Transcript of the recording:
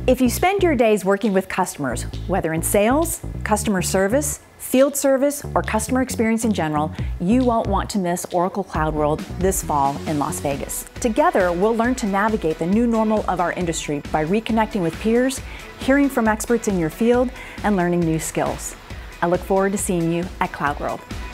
If you spend your days working with customers, whether in sales, customer service, field service, or customer experience in general, you won't want to miss Oracle CloudWorld this fall in Las Vegas. Together, we'll learn to navigate the new normal of our industry by reconnecting with peers, hearing from experts in your field, and learning new skills. I look forward to seeing you at CloudWorld.